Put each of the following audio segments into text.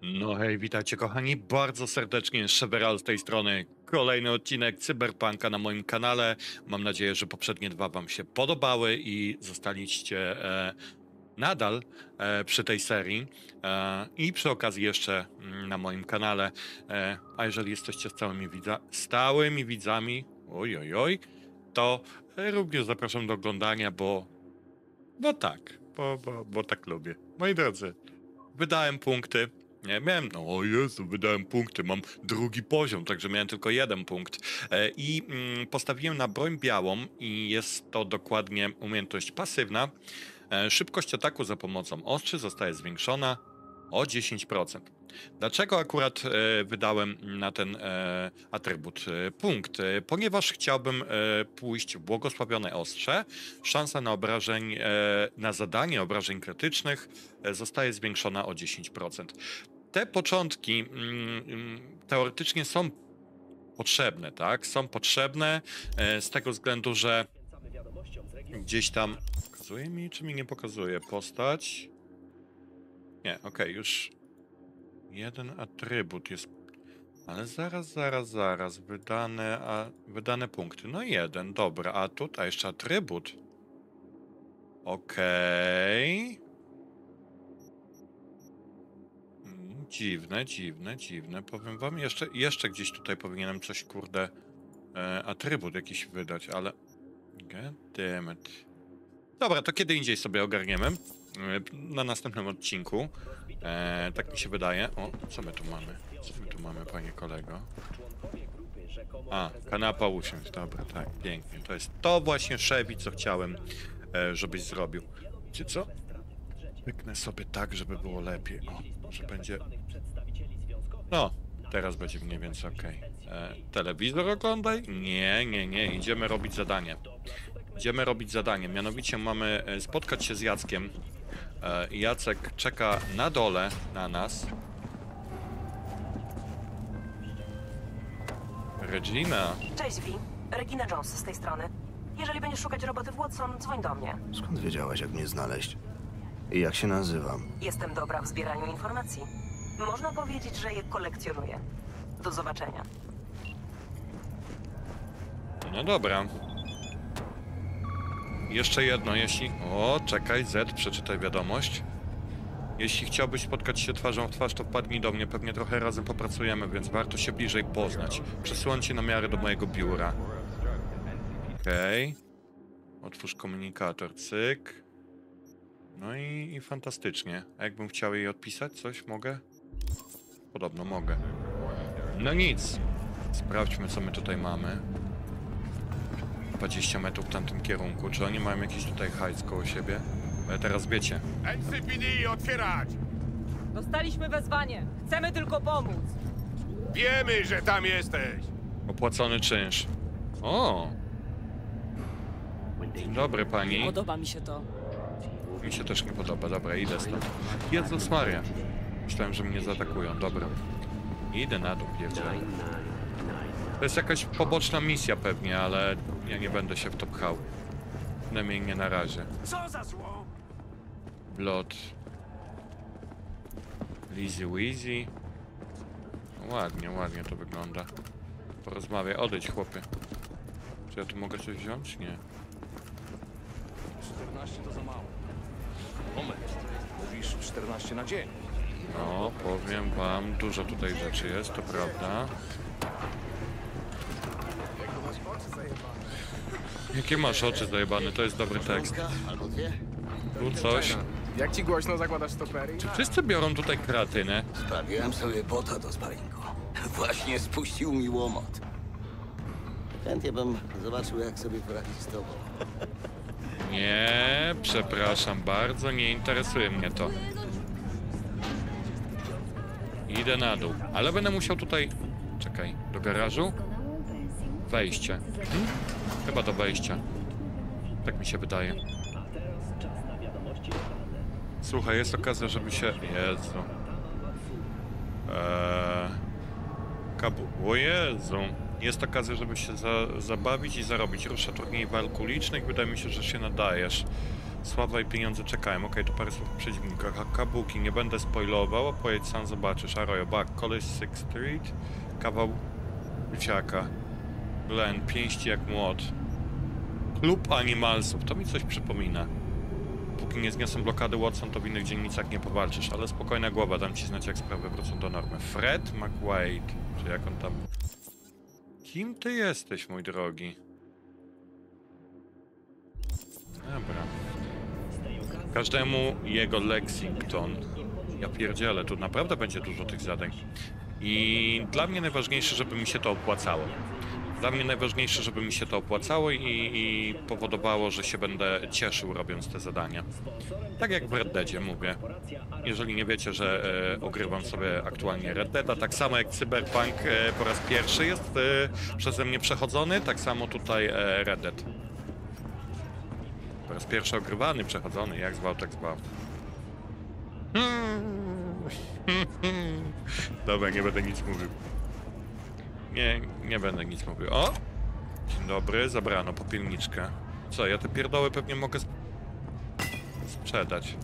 No hej, witajcie kochani, bardzo serdecznie, Szeberal z tej strony. Kolejny odcinek Cyberpunka na moim kanale. Mam nadzieję, że poprzednie dwa wam się podobały i zostaliście nadal przy tej serii. I przy okazji jeszcze na moim kanale. A jeżeli jesteście stałymi widzami, oj, oj, oj, to również zapraszam do oglądania, bo tak lubię. Moi drodzy, wydałem punkty. Nie, miałem, no o Jezu, wydałem punkty, mam drugi poziom, także miałem tylko jeden punkt. Postawiłem na broń białą i jest to dokładnie umiejętność pasywna. Szybkość ataku za pomocą ostrzy zostaje zwiększona o 10%. Dlaczego akurat wydałem na ten atrybut punkt? Ponieważ chciałbym pójść w błogosławione ostrze. Szansa na zadanie obrażeń krytycznych zostaje zwiększona o 10%. Te początki teoretycznie są potrzebne, tak? Są potrzebne z tego względu, że gdzieś tam... Pokazuje mi, czy mi nie pokazuje postać? Nie, okej, już jeden atrybut jest, ale zaraz, wydane punkty, no jeden, dobra, a tutaj jeszcze atrybut, okej. Dziwne, powiem wam, jeszcze gdzieś tutaj powinienem coś, kurde, atrybut jakiś wydać, ale... Goddammit. Dobra, to kiedy indziej sobie ogarniemy. Na następnym odcinku. Tak mi się wydaje. O, co my tu mamy? Co my tu mamy, panie kolego? A, kanapa usiąść. Dobra, tak, pięknie. To jest to właśnie, Chevy, co chciałem, żebyś zrobił. Wiecie co? Pyknę sobie tak, żeby było lepiej. O, może będzie... No, teraz będzie mniej więcej okej. Telewizor oglądaj? Nie. Idziemy robić zadanie. Mianowicie mamy spotkać się z Jackiem. Jacek czeka na dole na nas. Regina. Cześć, Vi. Regina Jones z tej strony. Jeżeli będziesz szukać roboty w Watson, dzwoń do mnie. Skąd wiedziałaś, jak mnie znaleźć? I jak się nazywam? Jestem dobra w zbieraniu informacji. Można powiedzieć, że je kolekcjonuję. Do zobaczenia. No dobra. Jeszcze jedno, jeśli... O, czekaj, Z, przeczytaj wiadomość. Jeśli chciałbyś spotkać się twarzą w twarz, to wpadnij do mnie. Pewnie trochę razem popracujemy, więc warto się bliżej poznać. Przesyłam cię namiary do mojego biura. Okej. Otwórz komunikator, cyk. No i fantastycznie. A jakbym chciał jej odpisać coś, mogę? Podobno mogę. No nic. Sprawdźmy, co my tutaj mamy. 20 metrów w tamtym kierunku. Czy oni mają jakiś tutaj hajs koło siebie? Ale teraz wiecie. NCPD, otwierać! Dostaliśmy wezwanie. Chcemy tylko pomóc. Wiemy, że tam jesteś! Opłacony czynsz. O! Dzień dobry, pani. Podoba mi się to. Mi się też nie podoba. Dobra, idę stąd. Jezus Maria. Myślałem, że mnie zaatakują. Dobra. Idę na dół, pierdzielę. To jest jakaś poboczna misja pewnie, ale ja nie będę się w to pchał. Przynajmniej nie na razie. Co za zło? Blood. Lizzy Weezy. Ładnie to wygląda. Porozmawiaj, odejdź, chłopie. Czy ja tu mogę coś wziąć? Nie. 14 to za mało. Moment, mówisz 14 na dzień. No, powiem wam, dużo tutaj rzeczy jest, to prawda. Jakie masz oczy zajebane? To jest dobry tekst. Albo dwie? Tu coś. Jak ci głośno zakładasz stopery? Czy wszyscy biorą tutaj kratynę? Sprawiłem sobie bota do sparingu. Właśnie spuścił mi łomot. Chętnie bym zobaczył, jak sobie poradzić z tobą. Nie, przepraszam bardzo, nie interesuje mnie to. Idę na dół, ale będę musiał tutaj... Czekaj, do garażu? Wejście. Chyba do wejścia. Tak mi się wydaje. Słuchaj, jest okazja, żeby się... Jezu. O Jezu. Jest okazja, żeby się zabawić i zarobić. Ruszę turniej walk ulicznych. Wydaje mi się, że się nadajesz. Sława i pieniądze czekają. Okej, to parę słów o przeciwnikach. Kabuki, nie będę spoilował, a pojedź sam zobaczysz. Arroyo, Buck, College 6th Street, kawał Wyciaka. Glen, pięści jak młot. Klub Animalsów, to mi coś przypomina. Póki nie zniosą blokady Watson, to w innych dzielnicach nie powalczysz, ale spokojna głowa, dam ci znać, jak sprawy wrócą do normy. Fred McWade, czy jak on tam... Kim ty jesteś, mój drogi? Dobra. Każdemu jego Lexington. Ja pierdzielę, tu naprawdę będzie dużo tych zadań. I dla mnie najważniejsze, żeby mi się to opłacało. Dla mnie najważniejsze, żeby mi się to opłacało i powodowało, że się będę cieszył robiąc te zadania. Tak jak w Red Deadzie mówię. Jeżeli nie wiecie, że ogrywam sobie aktualnie Red Deada, tak samo jak Cyberpunk po raz pierwszy jest przeze mnie przechodzony, tak samo tutaj Red Dead. Po raz pierwszy ogrywany, przechodzony, jak zwał, tak zwał. Dobra, nie będę nic mówił. Nie będę nic mówił. O! Dzień dobry, zabrano popielniczkę. Co, ja te pierdoły pewnie mogę sprzedać.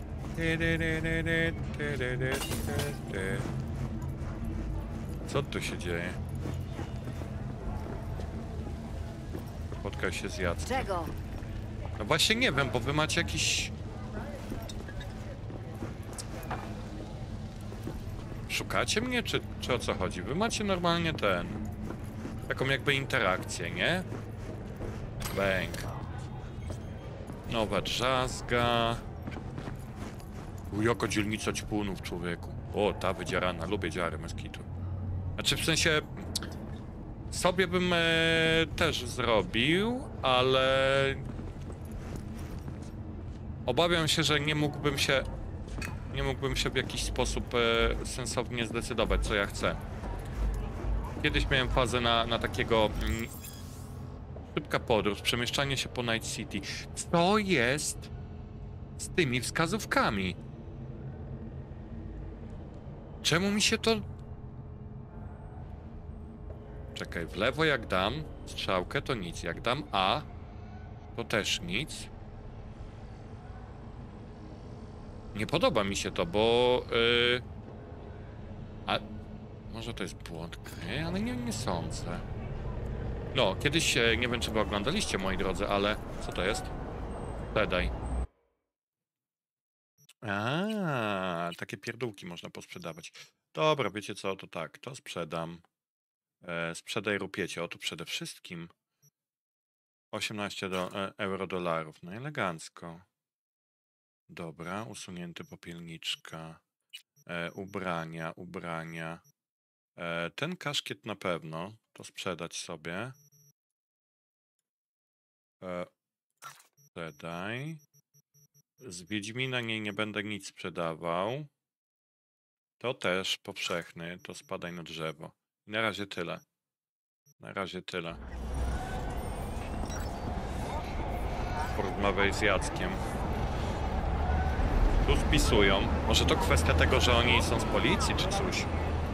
Co tu się dzieje? Spotkaj się z Jackiem. Czego? No właśnie nie wiem, bo wy macie jakiś... Szukacie mnie, czy o co chodzi? Wy macie normalnie taką jakby interakcję, nie? Bęk. Nowa drzazga. Jaka dzielnica ćpunów, człowieku. O, ta wydzierana, lubię dziary meskitu. Znaczy w sensie... Sobie bym też zrobił, ale... Obawiam się, że nie mógłbym się w jakiś sposób sensownie zdecydować, co ja chcę. Kiedyś miałem fazę na takiego... szybka podróż, przemieszczanie się po Night City. Co jest z tymi wskazówkami? Czemu mi się to... Czekaj, w lewo jak dam strzałkę, to nic. Jak dam A, to też nic. Nie podoba mi się to, bo... A może to jest błąd gry, ale nie sądzę. No, kiedyś, nie wiem czy wy oglądaliście, moi drodzy, ale... Co to jest? Sprzedaj. Takie pierdółki można posprzedawać. Dobra, wiecie co, to tak, to sprzedam. Sprzedaj rupiecie, o tu przede wszystkim 18 euro dolarów, no elegancko. Dobra, usunięty popielniczka. Ubrania. Ten kaszkiet na pewno, to sprzedać sobie. Sprzedaj. Z Wiedźmina nie będę nic sprzedawał. To też powszechny, to spadaj na drzewo. I na razie tyle. Porozmawiaj z Jackiem. Tu spisują. Może to kwestia tego, że oni są z policji, czy coś?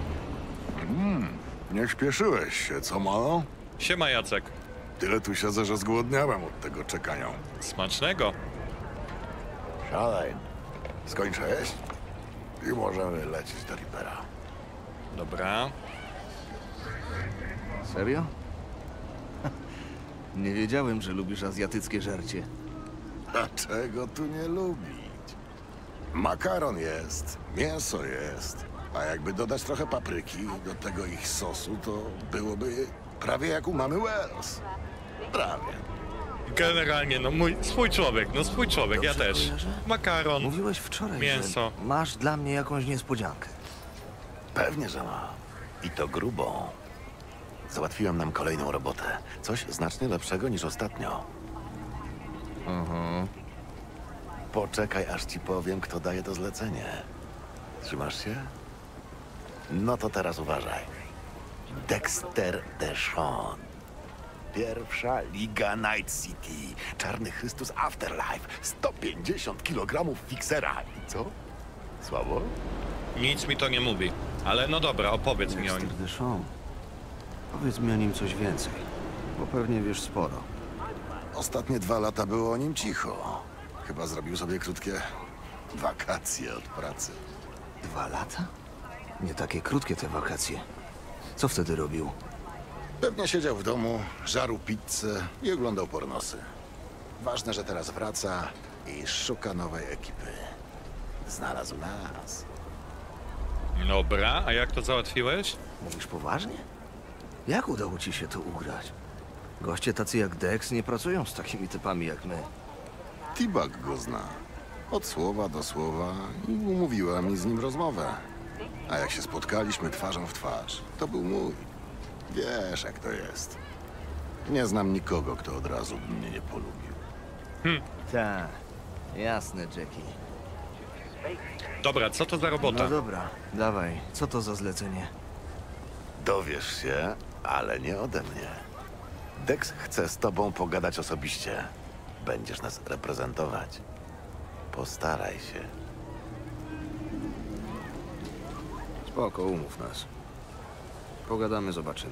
Nie śpieszyłeś się, co malo? Siema, Jacek. Tyle tu siedzę, że zgłodniałem od tego czekania. Smacznego. Siadaj. Skończę jeść i możemy lecieć do Reapera. Dobra. Serio? Nie wiedziałem, że lubisz azjatyckie żarcie. A czego tu nie lubić? Makaron jest, mięso jest, a jakby dodać trochę papryki do tego ich sosu, to byłoby prawie jak u mamy Wells. Prawie. Generalnie, no swój człowiek, ja Dobrze też. kojarzę? Makaron, Mówiłeś wczoraj, mięso. że masz dla mnie jakąś niespodziankę. Pewnie, że ma. I to grubo. Załatwiłem nam kolejną robotę. Coś znacznie lepszego niż ostatnio. Poczekaj, aż ci powiem, kto daje to zlecenie. Trzymasz się? No to teraz uważaj. Dexter Deshawn. Pierwsza Liga Night City. Czarny Chrystus Afterlife. 150 kg fiksera. I co? Słabo? Nic mi to nie mówi. Ale no dobra, opowiedz mi o nim. Dexter Deshawn. Powiedz mi o nim coś więcej, bo pewnie wiesz sporo. Ostatnie 2 lata było o nim cicho. Chyba zrobił sobie krótkie wakacje od pracy. 2 lata? Nie takie krótkie te wakacje. Co wtedy robił? Pewnie siedział w domu, żarł pizzę i oglądał pornosy. Ważne, że teraz wraca i szuka nowej ekipy. Znalazł nas. Dobra, a jak to załatwiłeś? Mówisz poważnie? Jak udało ci się to ugrać? Goście tacy jak Dex nie pracują z takimi typami jak my. T-Bag go zna. Od słowa do słowa i umówiła mi z nim rozmowę. A jak się spotkaliśmy twarzą w twarz, to był mój. Wiesz, jak to jest. Nie znam nikogo, kto od razu by mnie nie polubił. Tak, jasne, Jackie. Dobra, co to za robota? No dobra, dawaj, co to za zlecenie? Dowiesz się, ale nie ode mnie. Dex chce z tobą pogadać osobiście. Będziesz nas reprezentować. Postaraj się. Spoko, umów nas. Pogadamy, zobaczymy.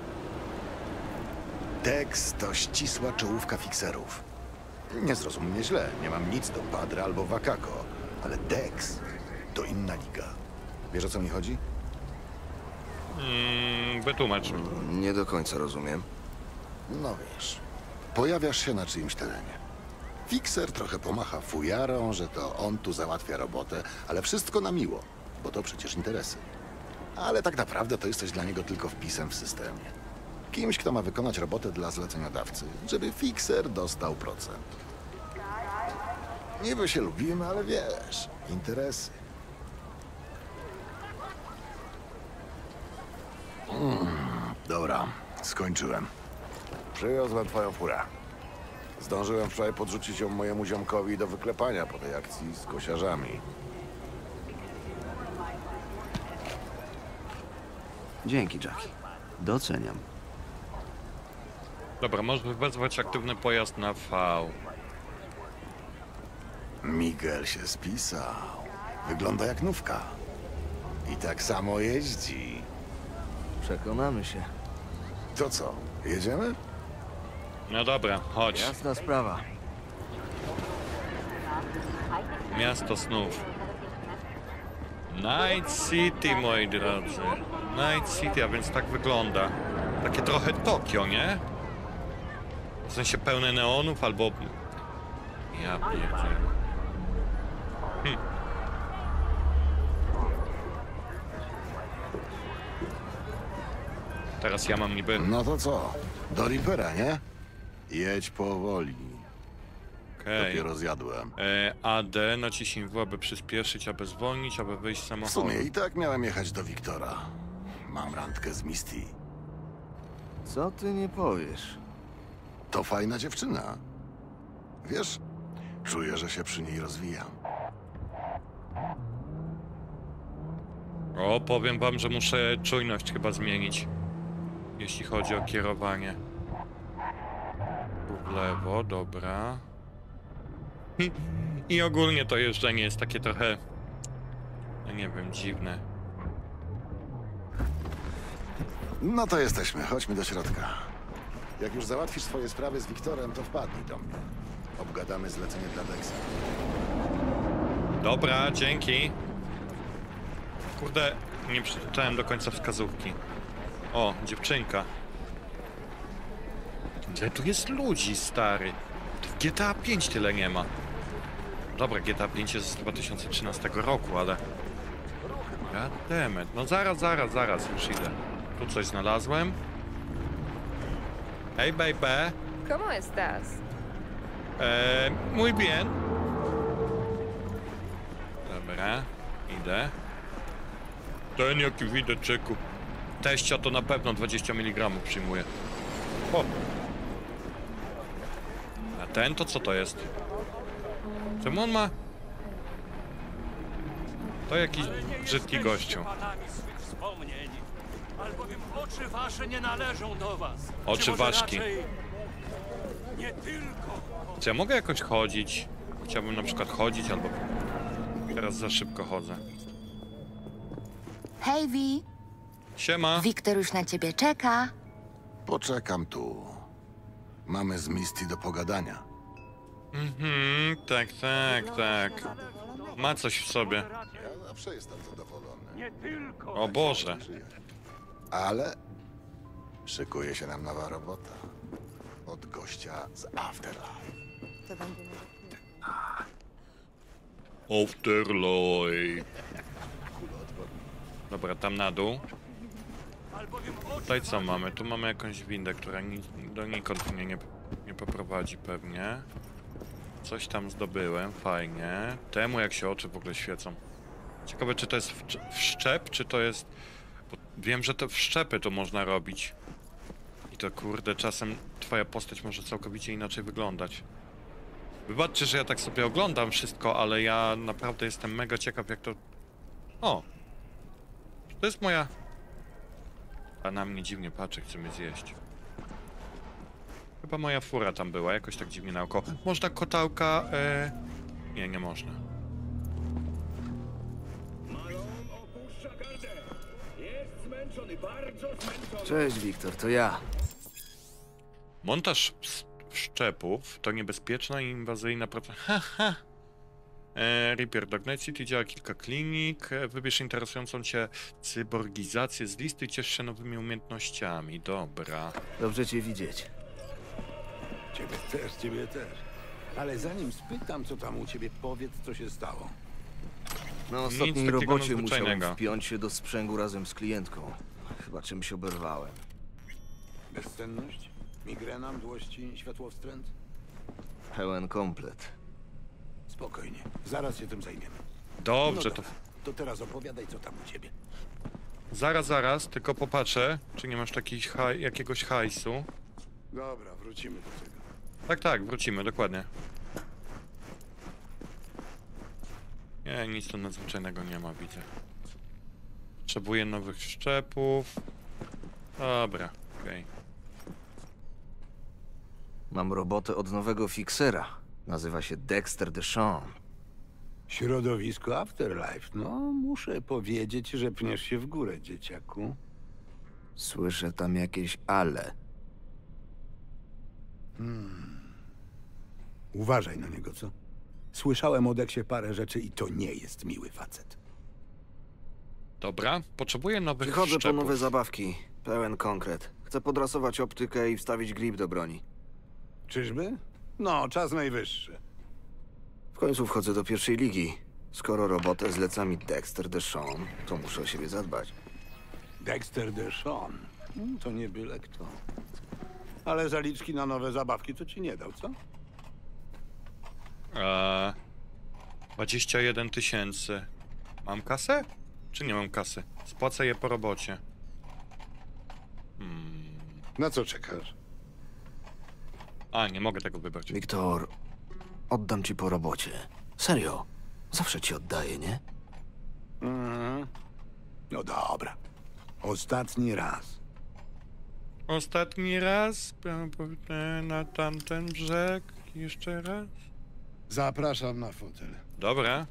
Dex to ścisła czołówka fikserów. Nie zrozum mnie źle, nie mam nic do Padre albo Wakako, ale Dex to inna liga. Wiesz, o co mi chodzi? Wytłumacz. Nie do końca rozumiem. No wiesz, pojawiasz się na czyimś terenie. Fikser trochę pomacha fujarą, że to on tu załatwia robotę, ale wszystko na miło, bo to przecież interesy. Ale tak naprawdę to jesteś dla niego tylko wpisem w systemie. Kimś, kto ma wykonać robotę dla zleceniodawcy, żeby fikser dostał procent. Niby się lubimy, ale wiesz, interesy. Dobra, skończyłem. Przywiozłem twoją furę. Zdążyłem wczoraj podrzucić ją mojemu ziomkowi do wyklepania po tej akcji z kosiarzami. Dzięki, Jackie. Doceniam. Dobra, możesz wezwać aktywny pojazd na V. Miguel się spisał. Wygląda jak nówka. I tak samo jeździ. Przekonamy się. To co, jedziemy? No dobra, chodź. Jasna sprawa. Miasto snów. Night City, moi drodzy. Night City, a więc tak wygląda. Takie trochę Tokio, nie? W sensie pełne neonów albo... Ja pierdzielę. Teraz ja mam niby... No to co? Do Reapera, nie? Jedź powoli. Okej. Dopiero zjadłem. AD, naciśnij W, aby przyspieszyć, aby zwolnić, aby wyjść z W samochodu. sumie i tak miałem jechać do Wiktora. Mam randkę z Misty. Co ty nie powiesz? To fajna dziewczyna. Wiesz, czuję, że się przy niej rozwijam. O, powiem wam, że muszę czujność chyba zmienić. Jeśli chodzi o kierowanie. Tu w lewo, dobra. I ogólnie to jeżdżenie jest takie trochę... Ja nie wiem, dziwne. No to jesteśmy, chodźmy do środka. Jak już załatwisz swoje sprawy z Wiktorem, to wpadnij do mnie. Obgadamy zlecenie dla Dexa. Dobra, dzięki. Kurde, nie przeczytałem do końca wskazówki. O, dziewczynka. Ile tu jest ludzi, stary? W GTA 5 tyle nie ma. Dobra, GTA 5 jest z 2013 roku, ale... Goddammit. No zaraz, już idę. Tu coś znalazłem. Hej, baby. ¿Cómo estás? Muy bien. Dobra, idę. Ten jaki widać, czeku. Teścia to na pewno 20 mg przyjmuje. O. A ten to co to jest? Czemu on ma? To jakiś brzydki gościu. Albowiem oczy wasze nie należą do was. Oczy Czy może ważki. raczej nie tylko. Czy ja mogę jakoś chodzić? Chciałbym na przykład chodzić, albo... Teraz za szybko chodzę. Hej, Vi. Siema. Wiktor już na ciebie czeka. Poczekam tu. Mamy z Misty do pogadania. Mhm, tak, tak, tak. Ma coś w sobie. Ja zawsze jestem zadowolony. Nie tylko. O Boże. Ale szykuje się nam nowa robota. Od gościa z Afterlife. Afterlife. Dobra, tam na dół. Albowiem oczy Tutaj co mamy? Tu mamy jakąś windę, która donikąd mnie nie poprowadzi pewnie. Coś tam zdobyłem, fajnie. Temu jak się oczy w ogóle świecą. Ciekawe, czy to jest wszczep, czy to jest... Bo wiem, że to wszczepy to można robić. I to kurde, czasem twoja postać może całkowicie inaczej wyglądać. Wybaczcie, że ja tak sobie oglądam wszystko, ale ja naprawdę jestem mega ciekaw, jak to... O! To jest moja... A na mnie dziwnie patrzy, chce mnie zjeść. Chyba moja fura tam była, jakoś tak dziwnie naokoło. Można kotałka... Nie, nie można. Cześć, Wiktor, to ja. Montaż wszczepów to niebezpieczna i inwazyjna procedura. Haha! Reaper Dog Night City działa kilka klinik. Wybierz interesującą cię cyborgizację z listy i ciesz się nowymi umiejętnościami. Dobra. Dobrze cię widzieć. Ciebie też. Ale zanim spytam, co tam u ciebie, powiedz, co się stało. Na Nic ostatniej takiego robocie nadzwyczajnego. musiałem wpiąć się do sprzęgu razem z klientką. Chyba czymś oberwałem. Bezsenność? Migrena, mdłości, światłowstręt? Pełen komplet. Spokojnie, zaraz się tym zajmiemy. Dobrze, No to... dobra, to teraz opowiadaj, co tam u ciebie. Zaraz, tylko popatrzę, czy nie masz jakiegoś hajsu. Dobra, wrócimy do tego. Tak, wrócimy, dokładnie. Nie, nic tu nadzwyczajnego nie ma, widzę. Potrzebuję nowych szczepów. Dobra, okej. Mam robotę od nowego fiksera. Nazywa się Dexter Deshawn. Środowisko Afterlife. No, muszę powiedzieć, że pniesz się w górę, dzieciaku. Słyszę tam jakieś ale. Uważaj na niego, co? Słyszałem o Deksie parę rzeczy i to nie jest miły facet. Dobra, potrzebuję nowych Przychodzę po szczepów. nowe zabawki. Pełen konkret. Chcę podrasować optykę i wstawić grip do broni. Czyżby? No, czas najwyższy. W końcu wchodzę do pierwszej ligi. Skoro robotę zleca mi Dexter Deshawn, to muszę o siebie zadbać. Dexter Deshawn. To nie byle kto. Ale zaliczki na nowe zabawki to ci nie dał, co? 21 000. Mam kasę? Czy nie mam kasy? Spłacę je po robocie. Na co czekasz? A, nie mogę tego wybrać. Wiktor, oddam ci po robocie. Serio. Zawsze ci oddaję, nie? No dobra. Ostatni raz. Ostatni raz na tamten brzeg. Jeszcze raz. Zapraszam na fotel. Dobra.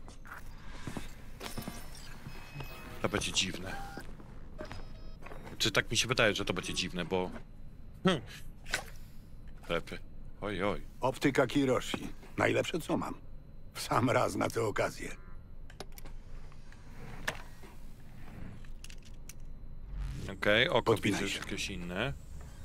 To będzie dziwne. Czy tak mi się wydaje, że to będzie dziwne, bo... Pepy. Oj. Optyka Kiroshi. Najlepsze co mam. W sam raz na tę okazję. Okej, oko Podpinaj widzę, się. że jakieś inne.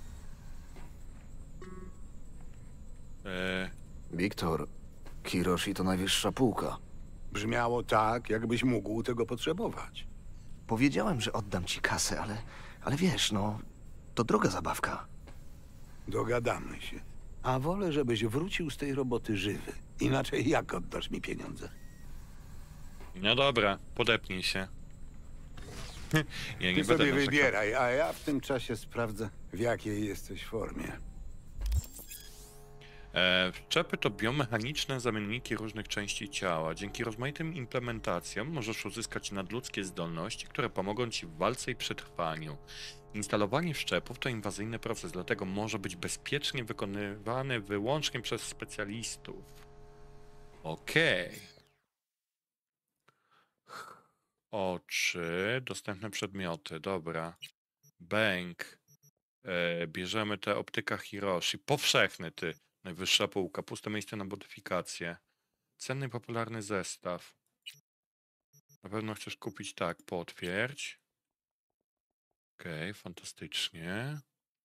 Wiktor, Kiroshi to najwyższa półka. Brzmiało tak, jakbyś mógł tego potrzebować. Powiedziałem, że oddam ci kasę, ale wiesz, no, to droga zabawka. Dogadamy się. A wolę, żebyś wrócił z tej roboty żywy. Inaczej jak oddasz mi pieniądze? No dobra, podepnij się. Ja nie Ty będę sobie narzekał. wybieraj, a ja w tym czasie sprawdzę, w jakiej jesteś formie. Wszczepy to biomechaniczne zamienniki różnych części ciała. Dzięki rozmaitym implementacjom możesz uzyskać nadludzkie zdolności, które pomogą ci w walce i przetrwaniu. Instalowanie wszczepów to inwazyjny proces, dlatego może być bezpiecznie wykonywany wyłącznie przez specjalistów. Okej. Oczy, dostępne przedmioty, dobra. Bęk. Bierzemy te optyka Hiroshi. Powszechny ty. Najwyższa półka. Puste miejsce na modyfikację. Cenny i popularny zestaw. Na pewno chcesz kupić, tak, potwierdź. Okej, fantastycznie.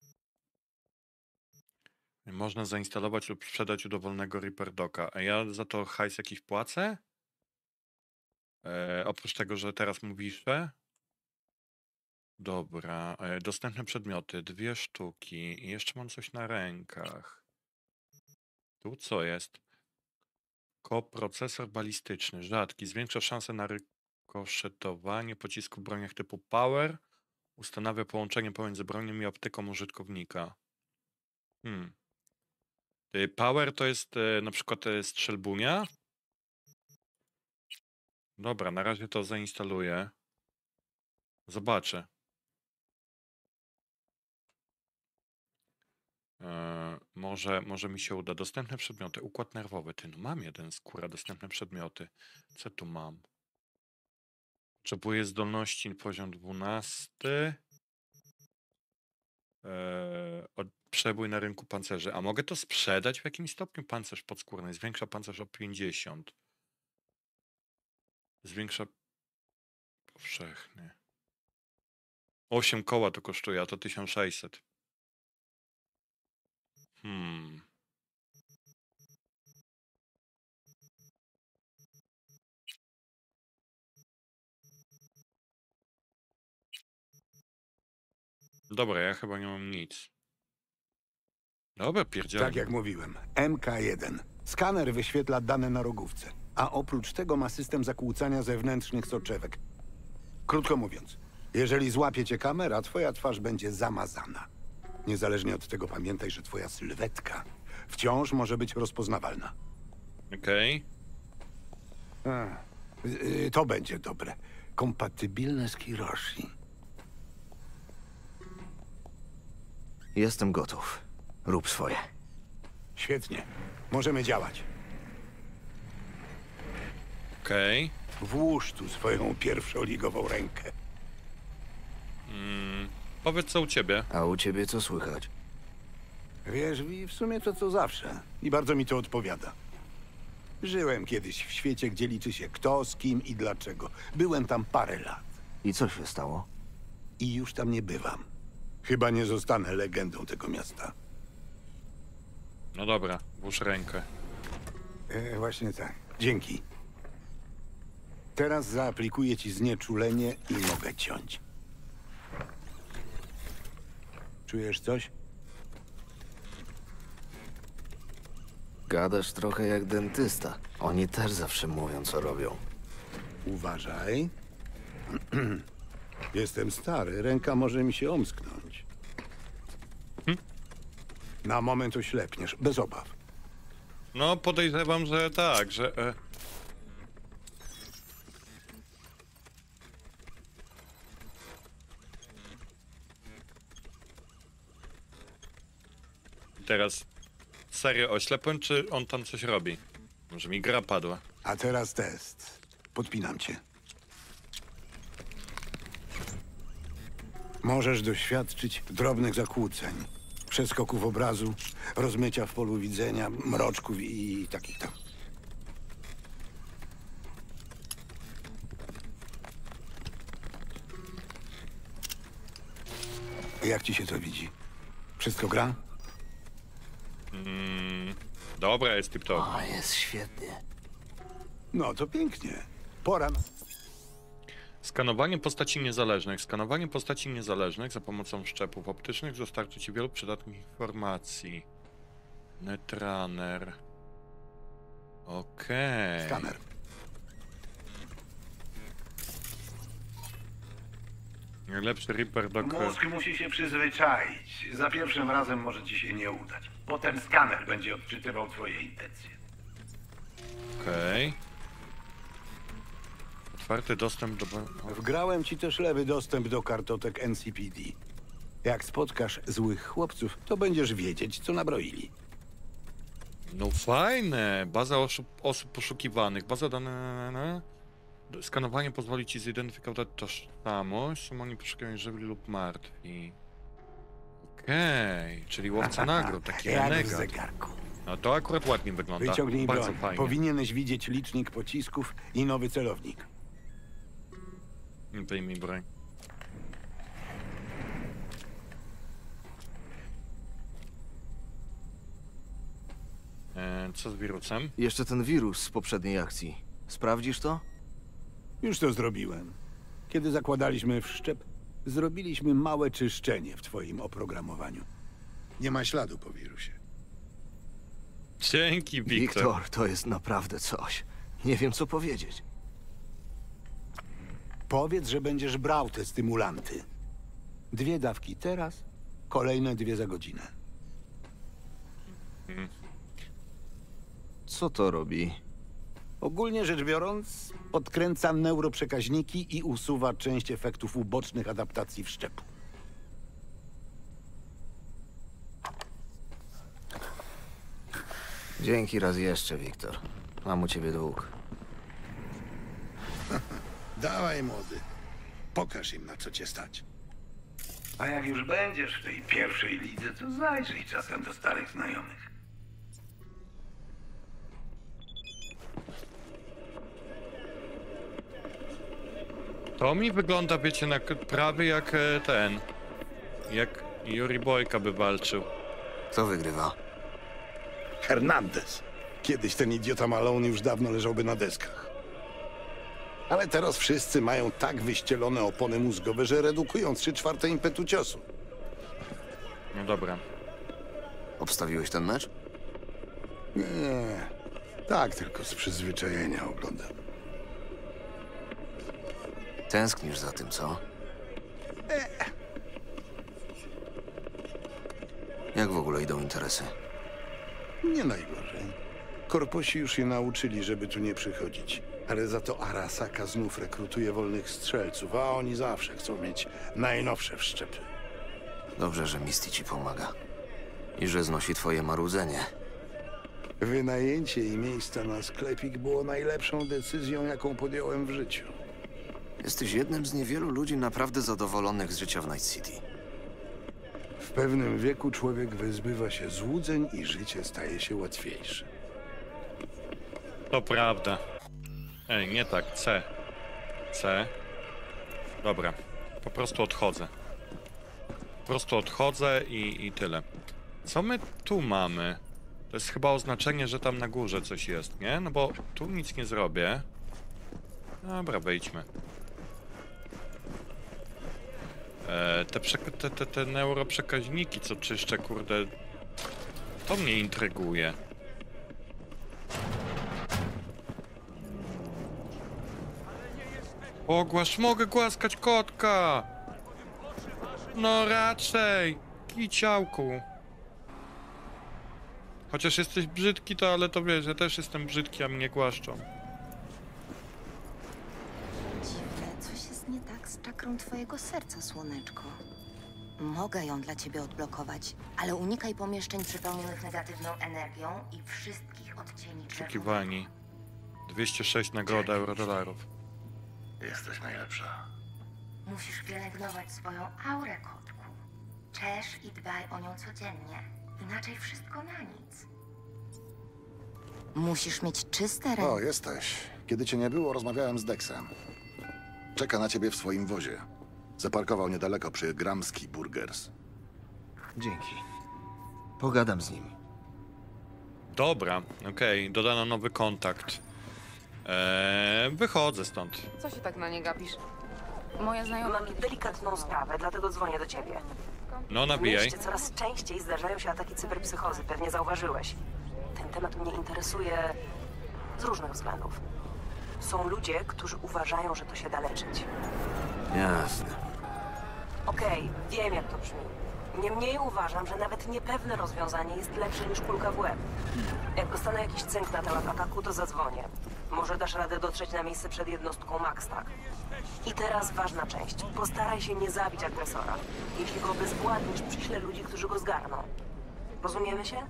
Można zainstalować lub sprzedać u dowolnego Reaper Docka. A ja za to hajs jakiś płacę? Oprócz tego, że teraz mu wiszę. Dobra, dostępne przedmioty, 2 sztuki i jeszcze mam coś na rękach. Tu co jest? Koprocesor balistyczny, rzadki, zwiększa szanse na rykoszetowanie pocisku w broniach typu Power. Ustanawia połączenie pomiędzy bronią i optyką użytkownika. Power to jest na przykład strzelbunia. Dobra, na razie to zainstaluję. Zobaczę. Może mi się uda. Dostępne przedmioty. Układ nerwowy. Ty, no mam jeden skóra. Dostępne przedmioty. Co tu mam? Potrzebuję zdolności poziom 12. Przebój na rynku pancerzy. A mogę to sprzedać w jakimś stopniu? Pancerz podskórny. Zwiększa pancerz o 50. Zwiększa... Powszechny. 8 koła to kosztuje, a to 1600. Dobra, ja chyba nie mam nic. Dobra, pierdzielę. Tak jak mówiłem, MK1. Skaner wyświetla dane na rogówce, a oprócz tego ma system zakłócania zewnętrznych soczewek. Krótko mówiąc, jeżeli złapie cię kamera, twoja twarz będzie zamazana. Niezależnie od tego pamiętaj, że twoja sylwetka wciąż może być rozpoznawalna. Okej. To będzie dobre. Kompatybilne z Kiroshi. Jestem gotów. Rób swoje. Świetnie. Możemy działać. Okej. Włóż tu swoją pierwszoligową rękę. Powiedz co u ciebie. A u ciebie co słychać? Wiesz, w sumie to co zawsze. I bardzo mi to odpowiada. Żyłem kiedyś w świecie, gdzie liczy się kto, z kim i dlaczego. Byłem tam parę lat. I co się stało? I już tam nie bywam. Chyba nie zostanę legendą tego miasta. No dobra, włóż rękę. Właśnie tak. Dzięki. Teraz zaaplikuję ci znieczulenie i mogę ciąć. Czujesz coś? Gadasz trochę jak dentysta. Oni też zawsze mówią, co robią. Uważaj. Jestem stary, ręka może mi się omsknąć. Na moment oślepniesz, bez obaw. No podejrzewam, że tak, że... Teraz serio oślepłem, czy on tam coś robi? Może mi gra padła. A teraz test. Podpinam cię. Możesz doświadczyć drobnych zakłóceń, przeskoków obrazu, rozmycia w polu widzenia, mroczków i takich tam. Jak ci się to widzi? Wszystko gra? Dobra, jest tip-top. O, jest świetnie. No to pięknie. Pora na... Skanowanie postaci niezależnych. Skanowanie postaci niezależnych za pomocą szczepów optycznych dostarczy ci wielu przydatnych informacji. Netrunner. Okej. Skaner. Najlepszy Reaper Dock. Mózg musi się przyzwyczaić. Za pierwszym razem może ci się nie udać. Potem skaner będzie odczytywał twoje intencje. Okej. Otwarty dostęp do... Wgrałem ci też lewy dostęp do kartotek NCPD. Jak spotkasz złych chłopców, to będziesz wiedzieć, co nabroili. No fajne! Baza osób poszukiwanych. Baza dane... Skanowanie pozwoli ci zidentyfikować tożsamość. Są oni poszukiwani żywi lub martwi. Okej, czyli łowca nagród, taki Jak w renegat. zegarku. No to akurat ładnie wygląda. Wyciągnij Bardzo broń. fajnie. Powinieneś widzieć licznik pocisków i nowy celownik. Wyjmij broń. Co z wirusem? Jeszcze ten wirus z poprzedniej akcji. Sprawdzisz to? Już to zrobiłem. Kiedy zakładaliśmy wszczep, zrobiliśmy małe czyszczenie w twoim oprogramowaniu. Nie ma śladu po wirusie. Dzięki, Wiktor. Wiktor, to jest naprawdę coś. Nie wiem, co powiedzieć. Powiedz, że będziesz brał te stymulanty. 2 dawki teraz, kolejne 2 za godzinę. Co to robi? Ogólnie rzecz biorąc, podkręca neuroprzekaźniki i usuwa część efektów ubocznych adaptacji wszczepu. Dzięki raz jeszcze, Wiktor. Mam u ciebie dług. Dawaj, młody. Pokaż im, na co cię stać. A jak już będziesz w tej pierwszej lidze, to zajrzyj czasem do starych znajomych. To mi wygląda, wiecie, prawie jak ten. Jak Yuri Boyka by walczył. Kto wygrywa? Hernandez. Kiedyś ten idiota Malone już dawno leżałby na deskach. Ale teraz wszyscy mają tak wyścielone opony mózgowe, że redukują 3/4 impetu ciosu. No dobra. Obstawiłeś ten mecz? Nie, tak tylko z przyzwyczajenia oglądam. Tęsknisz za tym, co? Jak w ogóle idą interesy? Nie najgorzej. Korposi już się nauczyli, żeby tu nie przychodzić. Ale za to Arasaka znów rekrutuje wolnych strzelców, a oni zawsze chcą mieć najnowsze wszczepy. Dobrze, że Misty ci pomaga. I że znosi twoje marudzenie. Wynajęcie jej miejsca na sklepik było najlepszą decyzją, jaką podjąłem w życiu. Jesteś jednym z niewielu ludzi naprawdę zadowolonych z życia w Night City. W pewnym wieku człowiek wyzbywa się złudzeń i życie staje się łatwiejsze. To prawda. Ej, nie tak. C. C. Dobra. Po prostu odchodzę. Po prostu odchodzę i tyle. Co my tu mamy? To jest chyba oznaczenie, że tam na górze coś jest, nie? No bo tu nic nie zrobię. Dobra, wejdźmy. Te neuroprzekaźniki, co czyszczę, kurde... To mnie intryguje. Mogę głaskać kotka! No raczej! Kiciałku! Chociaż jesteś brzydki, to ale to wiesz, ja też jestem brzydki, a mnie głaszczą. Dziwne, coś jest nie tak z czakrą twojego serca, słoneczko. Mogę ją dla ciebie odblokować, ale unikaj pomieszczeń przepełnionych negatywną energią i wszystkich odcieni czerwonych. Oczekiwani. 206 nagroda eurodolarów. Jesteś najlepsza. Musisz pielęgnować swoją aurę, kotku. Czesz i dbaj o nią codziennie. Inaczej wszystko na nic. Musisz mieć czyste ręce. O, jesteś. Kiedy cię nie było, rozmawiałem z Dexem. Czeka na ciebie w swoim wozie. Zaparkował niedaleko przy Gramski Burgers. Dzięki. Pogadam z nim. Dobra, okej, dodano nowy kontakt. Wychodzę stąd. Co się tak na nie gapisz? Moja znajoma... Mam delikatną sprawę, dlatego dzwonię do ciebie. No, W nabijaj. mieście coraz częściej zdarzają się ataki cyberpsychozy, pewnie zauważyłeś. Ten temat mnie interesuje z różnych względów. Są ludzie, którzy uważają, że to się da leczyć. Jasne. Okej, wiem jak to brzmi. Niemniej uważam, że nawet niepewne rozwiązanie jest lepsze niż kulka w łeb. Jak dostanę jakiś cynk na temat ataku, to zadzwonię. Może dasz radę dotrzeć na miejsce przed jednostką Maxtag. I teraz ważna część. Postaraj się nie zabić agresora. Jeśli go obezwładnisz, przyślę ludzi, którzy go zgarną. Rozumiemy się?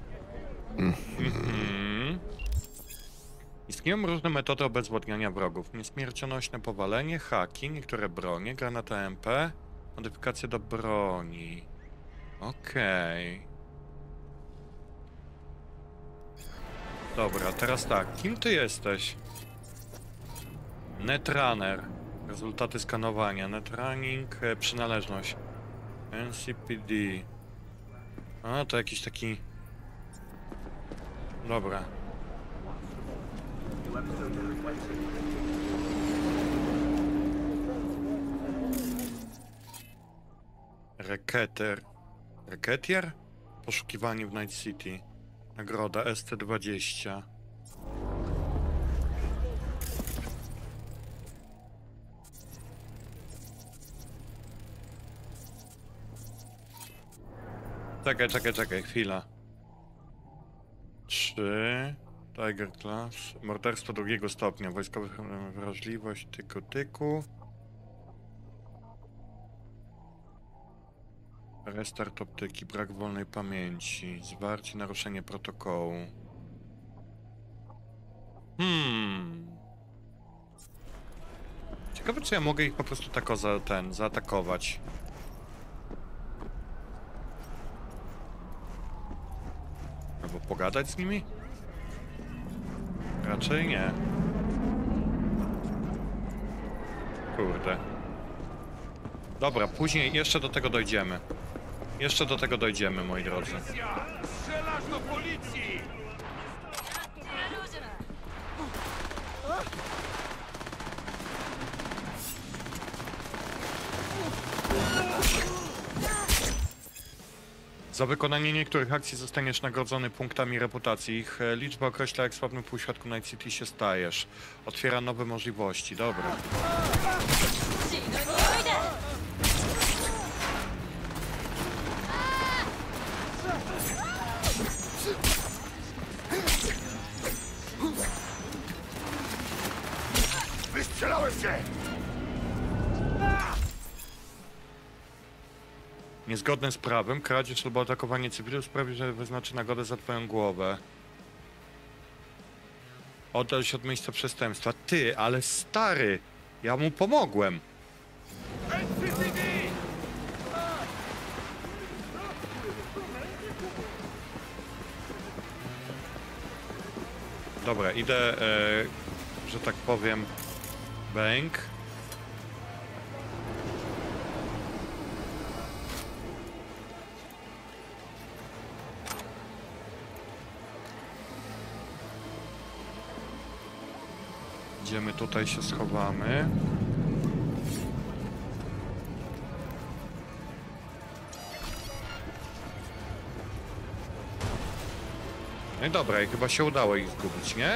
Istnieją różne metody obezwładniania wrogów. Nieśmiercionośne powalenie, haki, niektóre bronie, granata MP, modyfikacje do broni. Okej. Dobra, teraz tak. Kim ty jesteś? Netrunner. Rezultaty skanowania. Netrunning, przynależność. NCPD. A, to jakiś taki... Dobra. Reketier? Poszukiwanie w Night City. Nagroda ST-20. Czekaj, chwila. 3. Tiger Class. Morderstwo drugiego stopnia. Wojskowa wrażliwość. Tyku. Restart optyki. Brak wolnej pamięci. Zwarcie, naruszenie protokołu. Ciekawe, czy ja mogę ich po prostu tak zaatakować. Albo pogadać z nimi? Raczej nie. Kurde. Dobra, później jeszcze do tego dojdziemy. Moi drodzy. Strzelasz do policji! Za wykonanie niektórych akcji zostaniesz nagrodzony punktami reputacji. Ich liczba określa, jak sławnym półświadku Night City się stajesz. Otwiera nowe możliwości. Dobra. Wystrzelałem się! Niezgodne z prawem, kradzież albo atakowanie cywilów sprawi, że wyznaczy nagrodę za twoją głowę. Oddal się od miejsca przestępstwa. Ty, ale stary! Ja mu pomogłem. Dobra, idę, że tak powiem, bank. Idziemy, tutaj się schowamy. No i dobra, i chyba się udało ich zgubić, nie?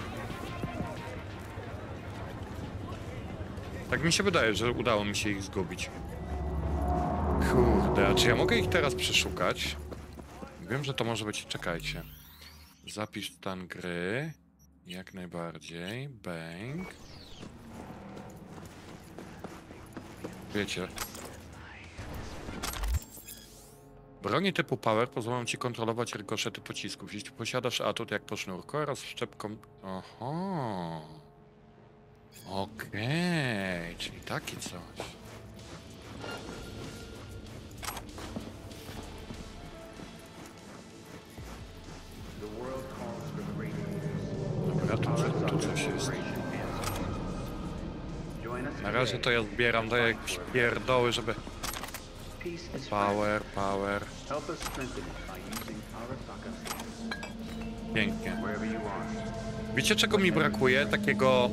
Tak mi się wydaje, że udało mi się ich zgubić. Kurde, a czy ja mogę ich teraz przeszukać? Wiem, że to może być... Czekajcie. Zapisz stan gry. Jak najbardziej. Bank. Wiecie. Broni typu Power pozwolą ci kontrolować rykoszety pocisków, jeśli posiadasz atut jak po sznurku oraz wszczepką... Oho. Okej, czyli takie coś. Dobra, tu coś jest. Na razie to ja zbieram, daję jakieś pierdoły, żeby... Power. Pięknie. Wiecie, czego mi brakuje? Takiego...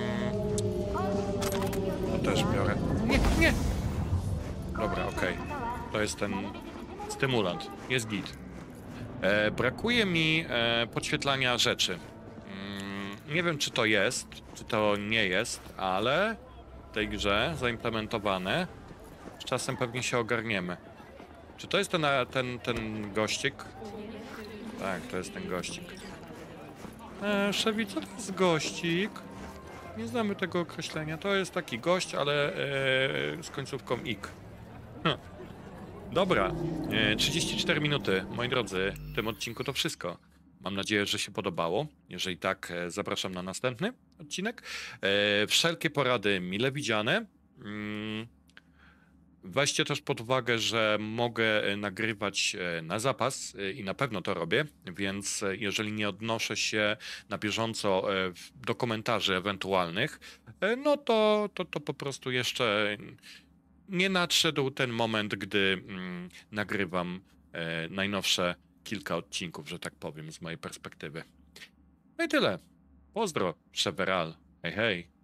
To też biorę. Nie! Dobra, okej. To jest ten stymulant. Jest git. Brakuje mi podświetlania rzeczy. Nie wiem, czy to jest, czy to nie jest, ale w tej grze zaimplementowane. Z czasem pewnie się ogarniemy. Czy to jest ten gościk? Tak, to jest ten gościk. Szewi, co to jest gościk? Nie znamy tego określenia. To jest taki gość, ale z końcówką ik. Dobra, 34 minuty, moi drodzy. W tym odcinku to wszystko. Mam nadzieję, że się podobało. Jeżeli tak, zapraszam na następny odcinek. Wszelkie porady mile widziane. Weźcie też pod uwagę, że mogę nagrywać na zapas i na pewno to robię, więc jeżeli nie odnoszę się na bieżąco do komentarzy ewentualnych, no to po prostu jeszcze nie nadszedł ten moment, gdy nagrywam najnowsze kilka odcinków, że tak powiem, z mojej perspektywy. No i tyle. Pozdro, Cheveral. Hej, hej.